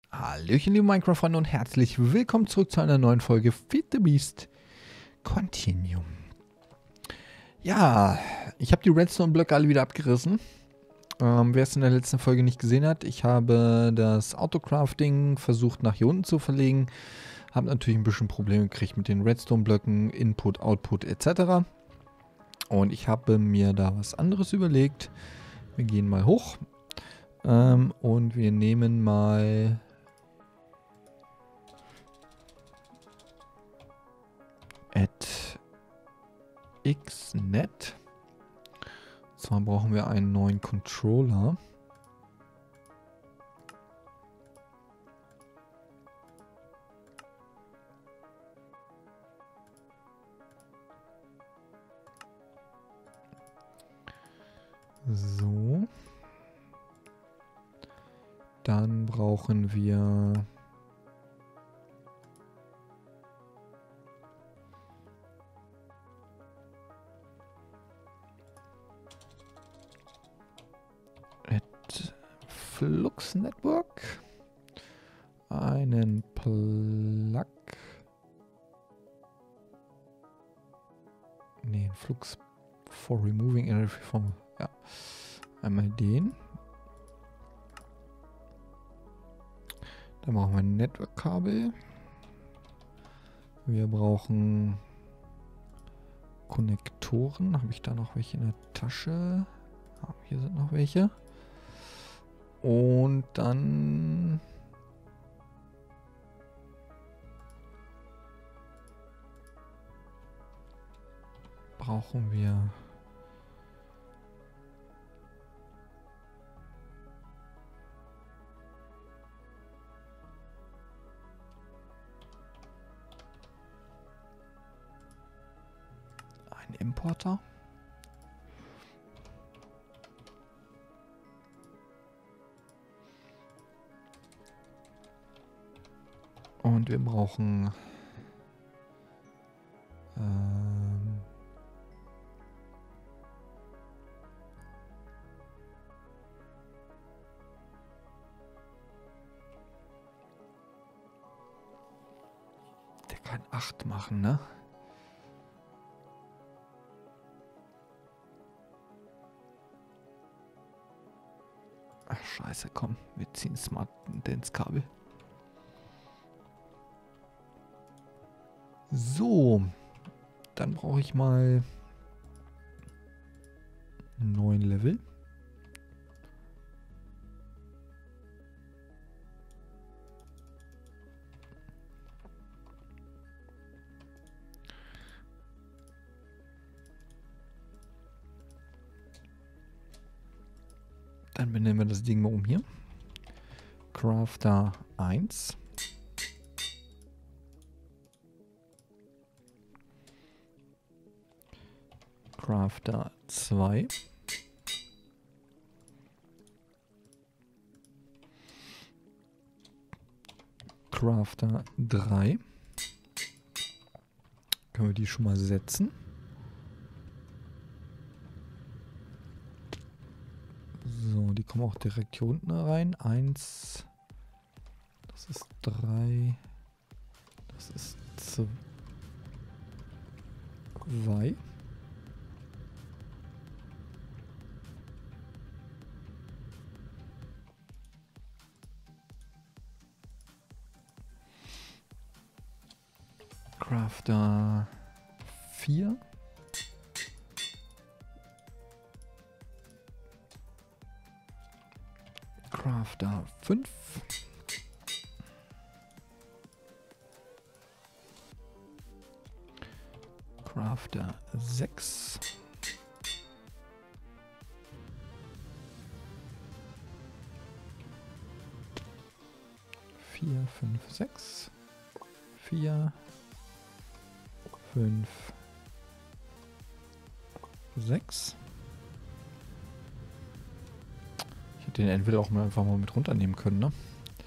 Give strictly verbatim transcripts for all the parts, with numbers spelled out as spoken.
Hallöchen, liebe Minecraft-Freunde und herzlich willkommen zurück zu einer neuen Folge Feed the Beast Continuum. Ja, ich habe die Redstone-Blöcke alle wieder abgerissen. Ähm, wer es in der letzten Folge nicht gesehen hat, ich habe das Autocrafting versucht nach hier unten zu verlegen. Habe natürlich ein bisschen Probleme gekriegt mit den Redstone-Blöcken, Input, Output et cetera. Und ich habe mir da was anderes überlegt. Wir gehen mal hoch ähm, und wir nehmen mal... at xnet. Zwar brauchen wir einen neuen Controller. So. Dann brauchen wir Flux Network, einen Plug, nee, Flux for removing energy from, ja, einmal den. Dann brauchen wir ein Network-Kabel. Wir brauchen Konnektoren. Habe ich da noch welche in der Tasche? Ja, hier sind noch welche. Und dann brauchen wir einen Importer. Und wir brauchen ähm, der kann acht machen, ne? Ach scheiße, komm, wir ziehen Smart ins Kabel. So, dann brauche ich mal einen neuen Level. Dann benennen wir das Ding mal um hier. Crafter eins. Crafter zwei. Crafter drei. Können wir die schon mal setzen. So, die kommen auch direkt hier unten rein. Eins. Das ist drei. Das ist zwei. Crafter vier. Crafter fünf. Crafter sechs. vier, fünf, sechs. vier. fünf, sechs. Ich hätte den Anvil auch mal einfach mal mit runternehmen können, ne?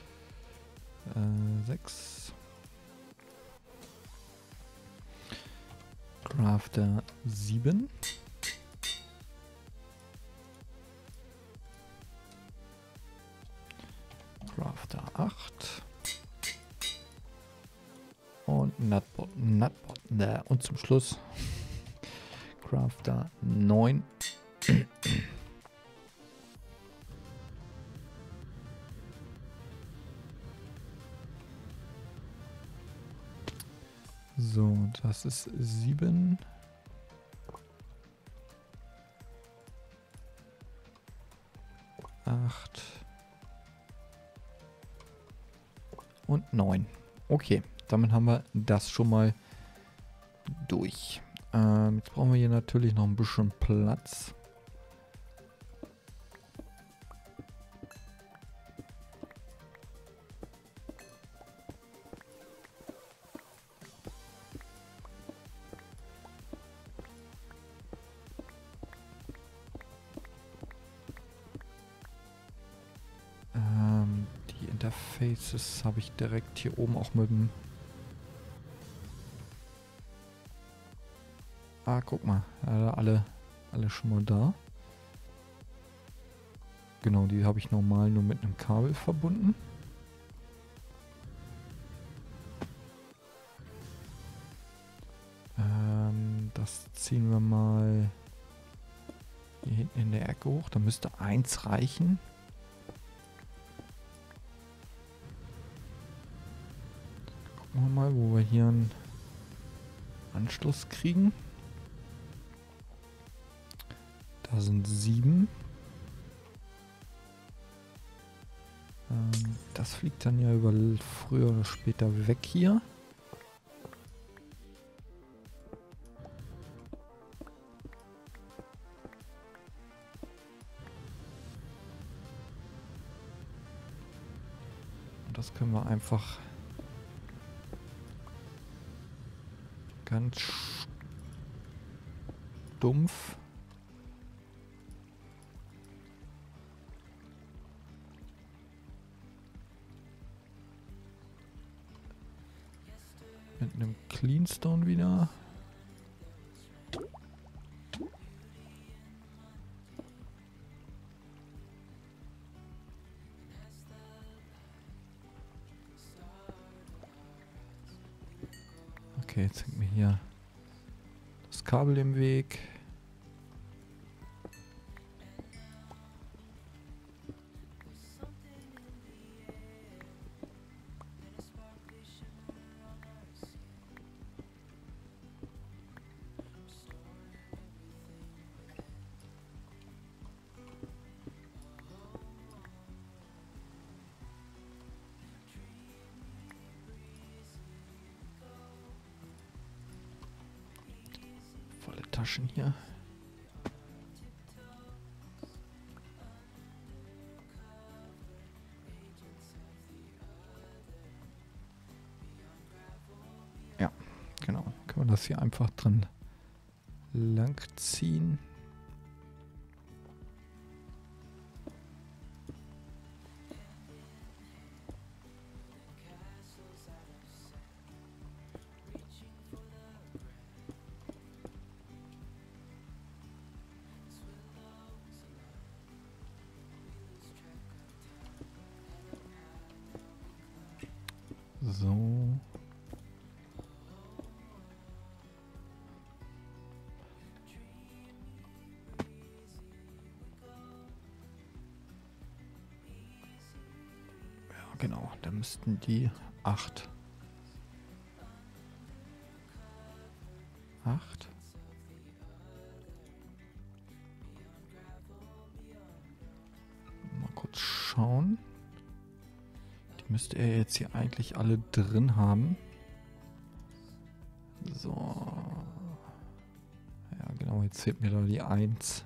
Äh, sechs. Crafter sieben. Crafter acht. Nutbot, Nutbot, ne. Und zum Schluss Crafter neun. So, das ist sieben. acht. Und neun. Okay, damit haben wir das schon mal durch. Ähm, jetzt brauchen wir hier natürlich noch ein bisschen Platz. Ähm, die Interfaces habe ich direkt hier oben auch mit dem... Ah, guck mal. Ja, alle, alle schon mal da. Genau, die habe ich normal nur mit einem Kabel verbunden. Ähm, das ziehen wir mal hier hinten in der Ecke hoch. Da müsste eins reichen. Gucken wir mal, wo wir hier einen Anschluss kriegen. Da sind sieben. Ähm, das fliegt dann ja über früher oder später weg hier. Und das können wir einfach ganz stumpf mit einem Cleanstone wieder. Okay, jetzt hängt mir hier das Kabel im Weg. Volle Taschen hier. Ja, genau. Können wir das hier einfach dran lang ziehen. So. Ja, genau. Da müssten die acht. Acht. Mal kurz schauen. Die müsste er jetzt hier eigentlich alle drin haben. So. Ja, genau. Jetzt fehlt mir da die eins.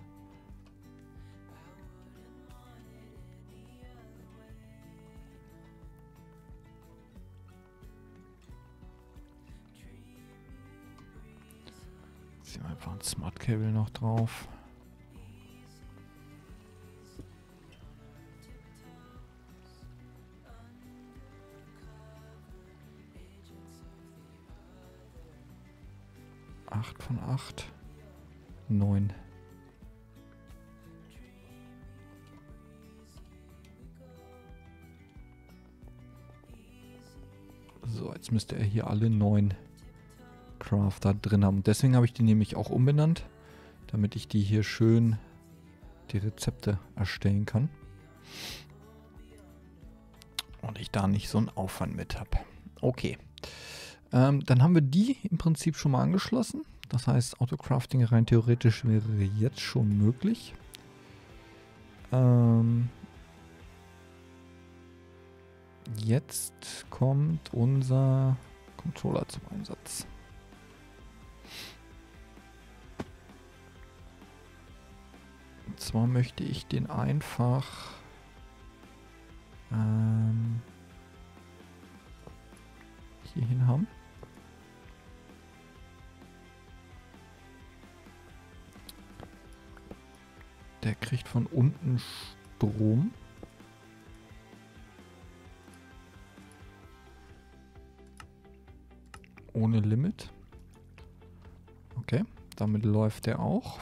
Ziehen wir einfach ein Smart Cable noch drauf. acht von acht. neun. So, jetzt müsste er hier alle neun Crafter drin haben. Deswegen habe ich die nämlich auch umbenannt, damit ich die hier schön die Rezepte erstellen kann. Und ich da nicht so einen Aufwand mit habe. Okay. Ähm, dann haben wir die im Prinzip schon mal angeschlossen. Das heißt, Autocrafting rein theoretisch wäre jetzt schon möglich. Ähm, jetzt kommt unser Controller zum Einsatz. Und zwar möchte ich den einfach ähm, hier hin haben. Der kriegt von unten Strom. Ohne Limit. Okay, damit läuft der auch.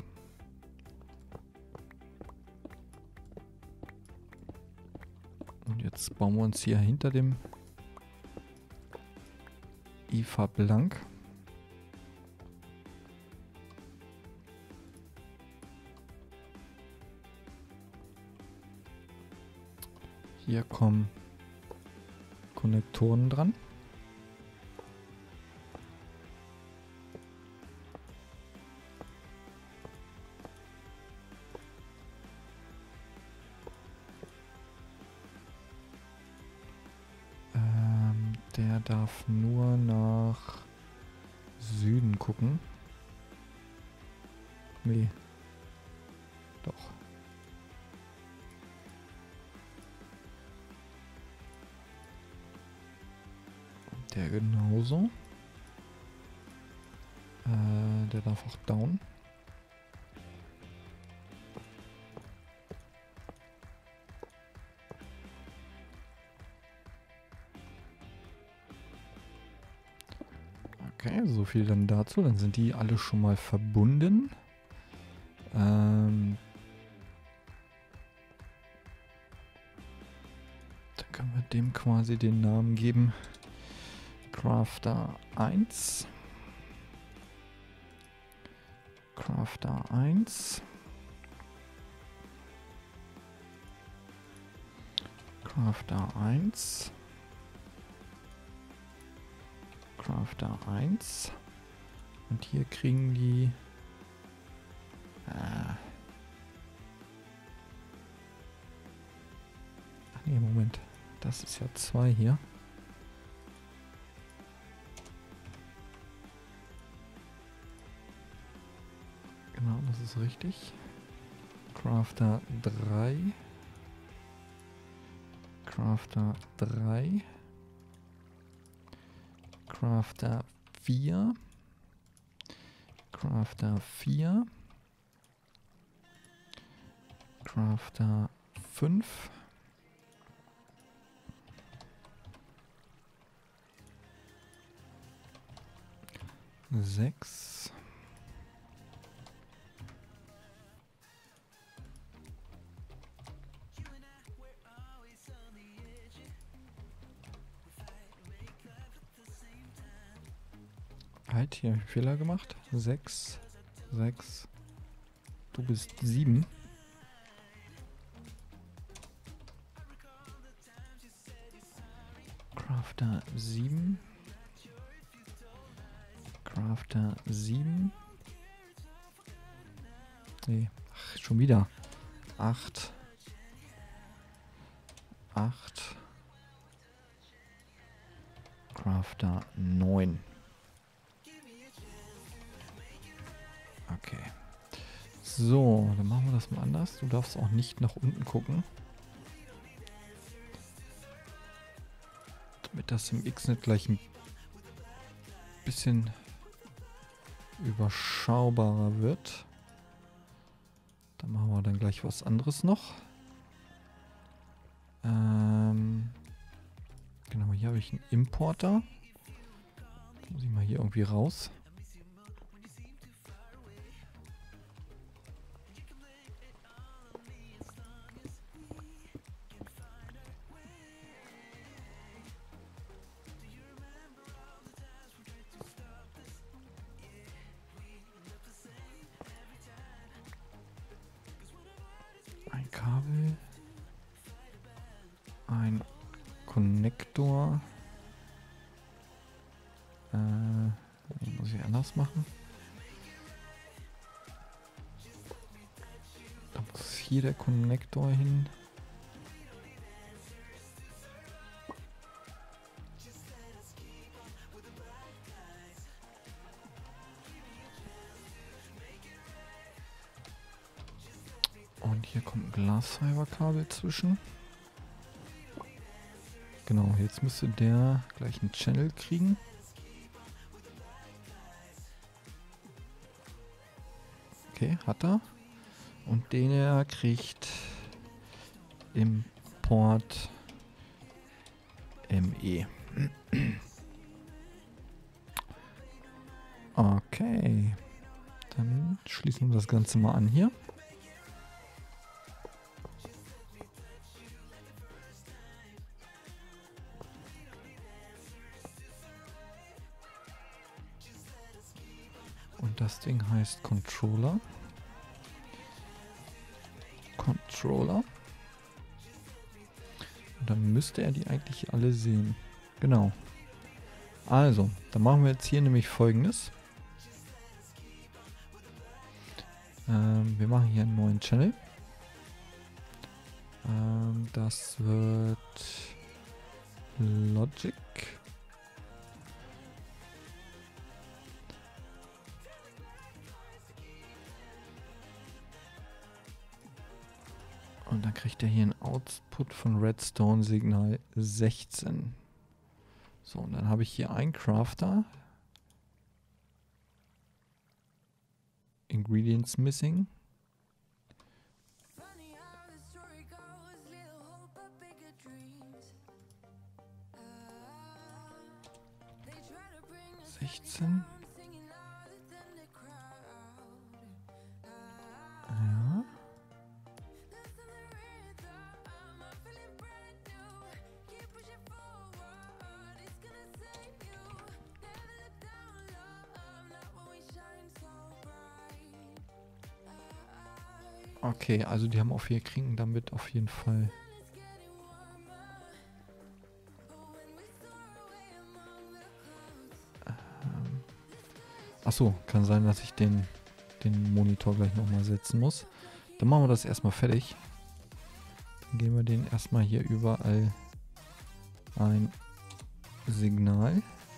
Und jetzt bauen wir uns hier hinter dem I F A blank. Hier kommen Konnektoren dran. Ähm, der darf nur nach Süden gucken. Nee. Doch. Der genauso. Äh, der darf auch down. Okay, so viel dann dazu. Dann sind die alle schon mal verbunden. Ähm, dann können wir dem quasi den Namen geben. Crafter eins. Crafter eins. Crafter eins. Crafter eins. Und hier kriegen die... Ah. Ach nee, Moment. Das ist ja zwei hier. Genau, das ist richtig. Crafter drei. Crafter drei. Crafter vier. Crafter vier. Crafter fünf. sechs. Halt, hier habe ich einen Fehler gemacht. sechs. sechs. Du bist sieben. Crafter sieben. Crafter sieben. Nee, ach, schon wieder. acht. acht. Crafter neun. Okay. So, dann machen wir das mal anders. Du darfst auch nicht nach unten gucken. Damit das im X-Net gleich ein bisschen überschaubarer wird. Dann machen wir dann gleich was anderes noch. Ähm, genau, hier habe ich einen Importer. Das muss ich mal hier irgendwie raus. Konnektor. Äh, den muss ich anders machen. Da muss hier der Konnektor hin. Und hier kommt ein Glasfaserkabel zwischen. Genau, jetzt müsste der gleich einen Channel kriegen. Okay, hat er. Und den er kriegt im Port M E. Okay. Dann schließen wir das Ganze mal an hier. Und das Ding heißt Controller. Controller. Und dann müsste er die eigentlich alle sehen. Genau. Also, dann machen wir jetzt hier nämlich Folgendes. Ähm, wir machen hier einen neuen Channel. Ähm, das wird Logic. Und dann kriegt er hier einen Output von Redstone Signal sechzehn. So, und dann habe ich hier einen Crafter. Ingredients missing. sechzehn. Ja. Okay, also die haben auf hier kriegen damit auf jeden Fall. Ähm. Achso, kann sein, dass ich den, den Monitor gleich nochmal setzen muss. Dann machen wir das erstmal fertig. Dann geben wir den erstmal hier überall ein Signal.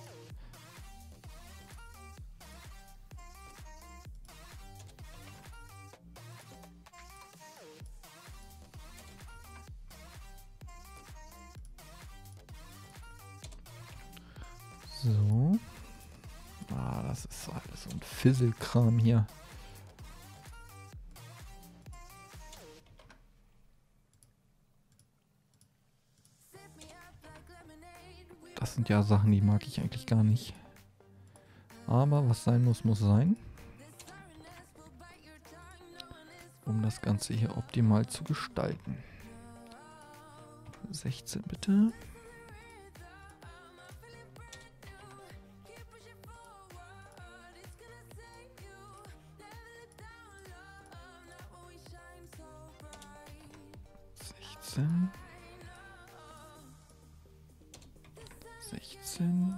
So. Ah, das ist alles so ein Fisselkram hier. Das sind ja Sachen, die mag ich eigentlich gar nicht. Aber was sein muss, muss sein. Um das Ganze hier optimal zu gestalten. sechzehn bitte. sechzehn. sechzehn.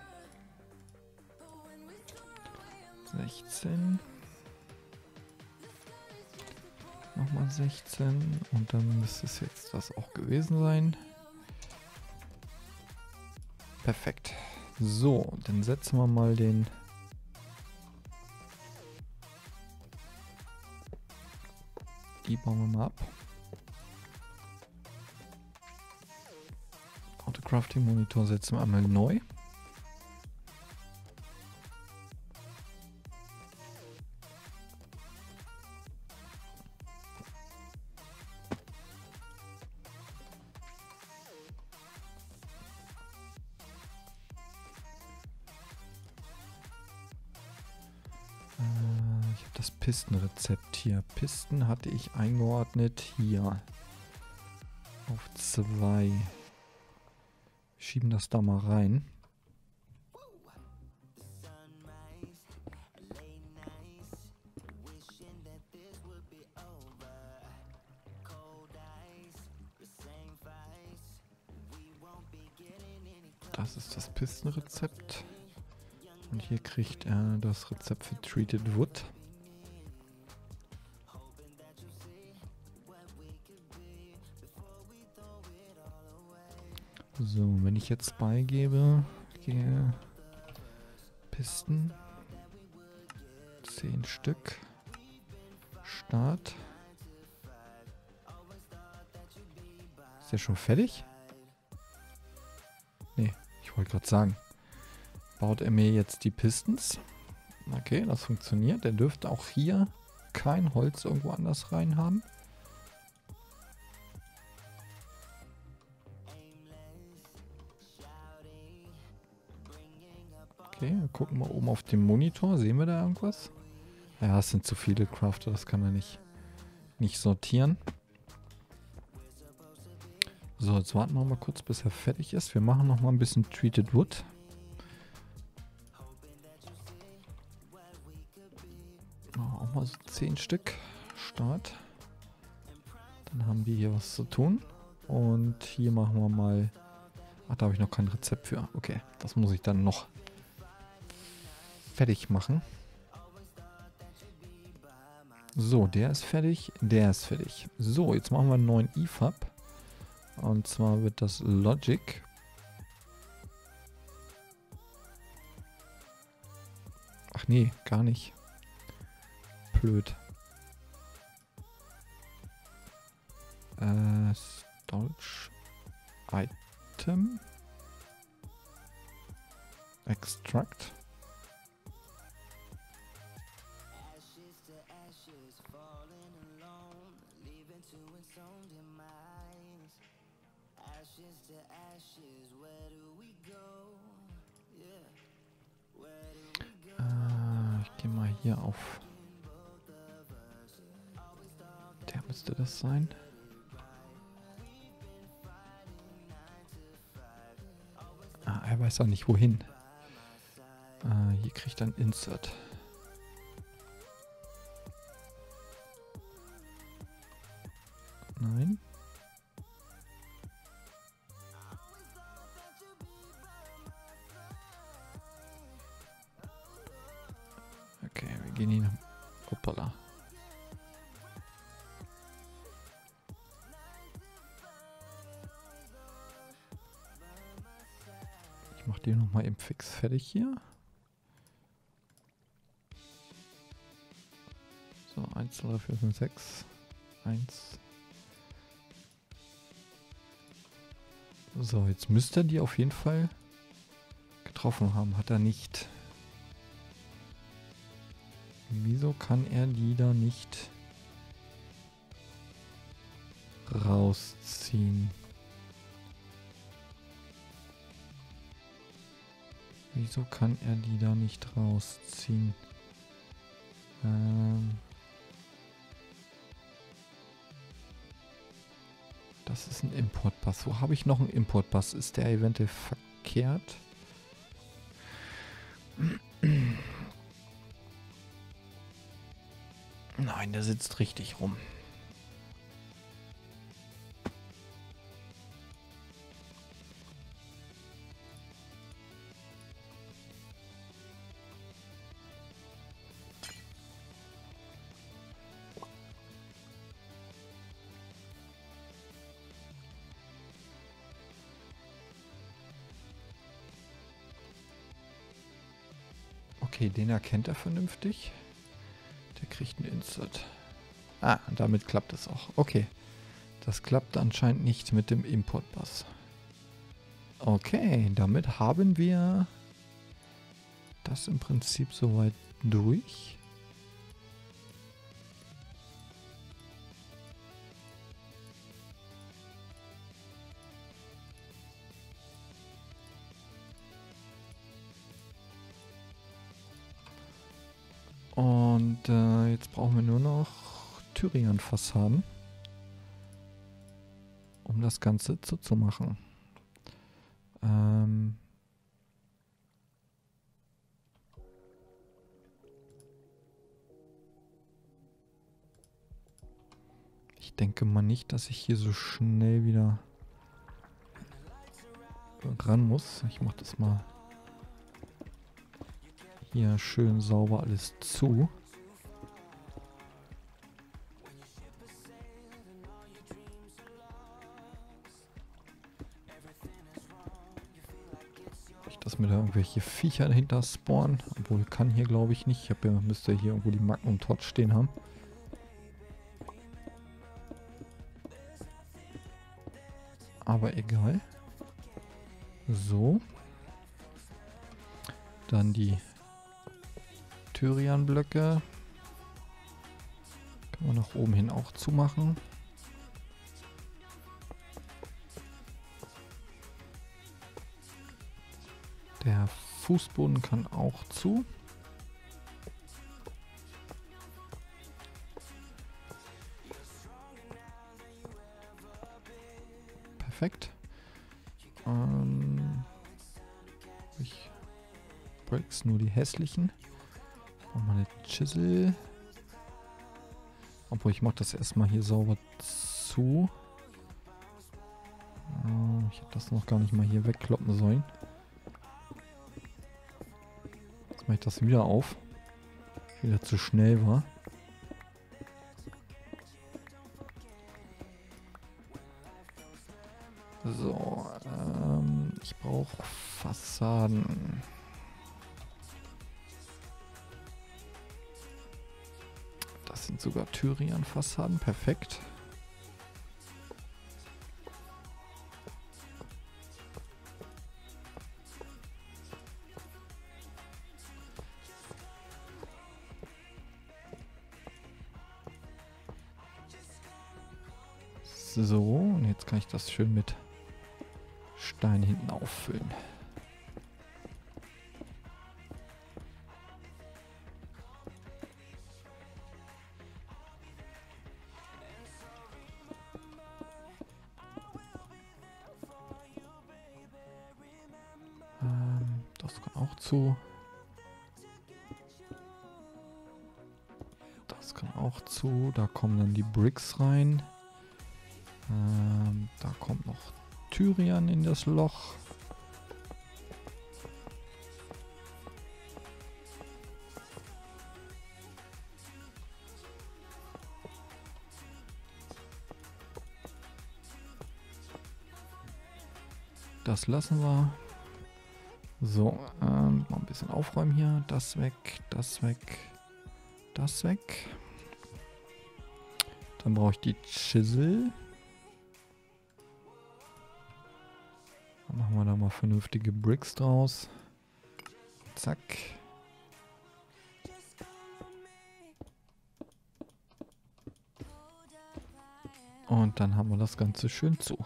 sechzehn. Nochmal sechzehn. Und dann müsste es jetzt das auch gewesen sein. Perfekt. So, dann setzen wir mal den... Die bauen wir mal ab. Crafting Monitor setzen wir einmal neu. Äh, ich habe das Pistenrezept hier. Pisten hatte ich eingeordnet hier auf zwei. Schieben das da mal rein. Das ist das Pistenrezept. Und hier kriegt er das Rezept für Treated Wood. So, wenn ich jetzt beigebe, gehe Pisten, zehn Stück, Start. Ist der schon fertig? Nee, ich wollte gerade sagen. Baut er mir jetzt die Pistons? Okay, das funktioniert. Der dürfte auch hier kein Holz irgendwo anders rein haben. Okay, wir gucken mal oben auf dem Monitor. Sehen wir da irgendwas? Ja, es sind zu viele Crafter. Das kann er nicht, nicht sortieren. So, jetzt warten wir mal kurz, bis er fertig ist. Wir machen noch mal ein bisschen Treated Wood. Oh, auch mal so zehn Stück. Start. Dann haben wir hier was zu tun. Und hier machen wir mal... Ach, da habe ich noch kein Rezept für. Okay, das muss ich dann noch fertig machen. So, der ist fertig. Der ist fertig. So, jetzt machen wir einen neuen E F A B. Und zwar wird das Logic. Ach nee, gar nicht. Blöd. Äh, Storage Item. Extract. Äh, ich gehe mal hier auf. Der müsste das sein. Ah, er weiß auch nicht wohin. Äh, hier kriegt er ein Insert. Nein. Okay, wir gehen hier. Hoppala. Ich mache den nochmal im Fix fertig hier. So, eins, zwei, drei, vier, fünf, sechs. eins. So, jetzt müsste er die auf jeden Fall getroffen haben. Hat er nicht. Wieso kann er die da nicht rausziehen? Wieso kann er die da nicht rausziehen? Ähm das ist ein Importpass. Wo habe ich noch einen Importpass? Ist der eventuell verkehrt? Nein, der sitzt richtig rum. Okay, den erkennt er vernünftig. Der kriegt einen Insert. Ah, damit klappt es auch. Okay. Das klappt anscheinend nicht mit dem Importpass. Okay, damit haben wir das im Prinzip soweit durch. Und äh, jetzt brauchen wir nur noch Tyrian-Fassaden, um das Ganze zuzumachen. Ähm ich denke mal nicht, dass ich hier so schnell wieder ran muss. Ich mache das mal hier schön sauber alles zu. Nicht, dass mir da irgendwelche Viecher dahinter spawnen. Obwohl, kann hier glaube ich nicht. Ich habe ja, müsste hier irgendwo die Magnum Tot stehen haben. Aber egal. So. Dann die Tyrian-Blöcke. Können wir nach oben hin auch zumachen. Der Fußboden kann auch zu. Perfekt. Ähm, ich Bricks, nur die hässlichen. Machen wir eine Chisel. Obwohl, ich mache das erstmal hier sauber zu. Oh, ich hätte das noch gar nicht mal hier wegkloppen sollen. Jetzt mache ich das wieder auf. Wieder zu schnell war. So, ähm, ich brauche Fassaden. Das sind sogar Tyrian-Fassaden, perfekt. So, und jetzt kann ich das schön mit Stein hinten auffüllen. Ähm, das kann auch zu. Das kann auch zu. Da kommen dann die Bricks rein. Ähm, da kommt noch Tyrian in das Loch. Das lassen wir. So, ähm, mal ein bisschen aufräumen hier. Das weg, das weg, das weg. Dann brauche ich die Chisel. Dann machen wir da mal vernünftige Bricks draus. Zack. Und dann haben wir das Ganze schön zu.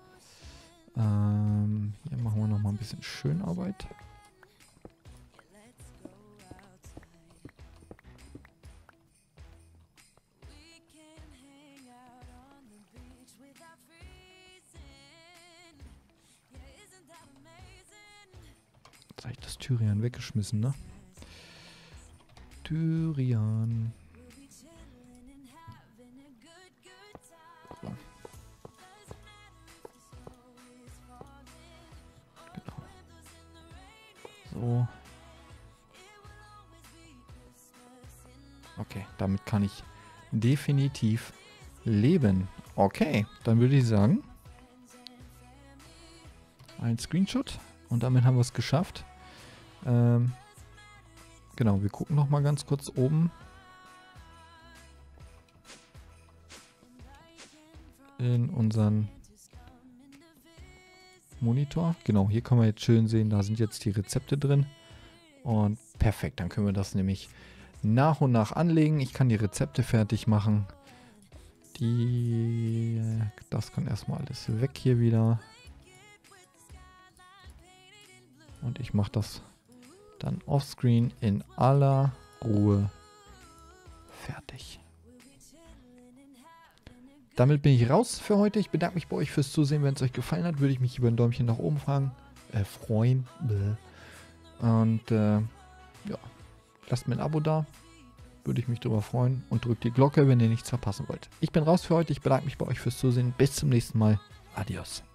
Ähm, hier machen wir noch mal ein bisschen Schönarbeit. Jetzt habe ich das Tyrian weggeschmissen, ne? Tyrian. So. Genau. So. Okay, damit kann ich definitiv leben. Okay, dann würde ich sagen, ein Screenshot und damit haben wir es geschafft. Ähm, genau, wir gucken noch mal ganz kurz oben in unseren Monitor. Genau, hier können wir jetzt schön sehen, da sind jetzt die Rezepte drin. Und perfekt, dann können wir das nämlich nach und nach anlegen. Ich kann die Rezepte fertig machen. Die, das kann erstmal alles weg hier wieder. Und ich mache das dann offscreen in aller Ruhe fertig. Damit bin ich raus für heute. Ich bedanke mich bei euch fürs Zusehen. Wenn es euch gefallen hat, würde ich mich über ein Däumchen nach oben fragen, äh, freuen. Und äh, ja, lasst mir ein Abo da. Würde ich mich darüber freuen. Und drückt die Glocke, wenn ihr nichts verpassen wollt. Ich bin raus für heute. Ich bedanke mich bei euch fürs Zusehen. Bis zum nächsten Mal. Adios.